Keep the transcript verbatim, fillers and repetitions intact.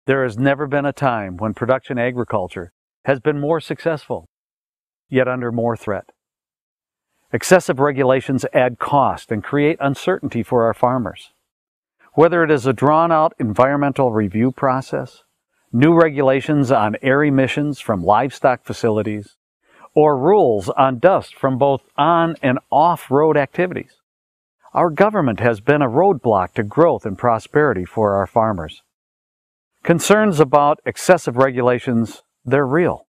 There has never been a time when production agriculture has been more successful, yet under more threat. Excessive regulations add cost and create uncertainty for our farmers. Whether it is a drawn-out environmental review process, new regulations on air emissions from livestock facilities, or rules on dust from both on and off-road activities, our government has been a roadblock to growth and prosperity for our farmers. Concerns about excessive regulations, they're real.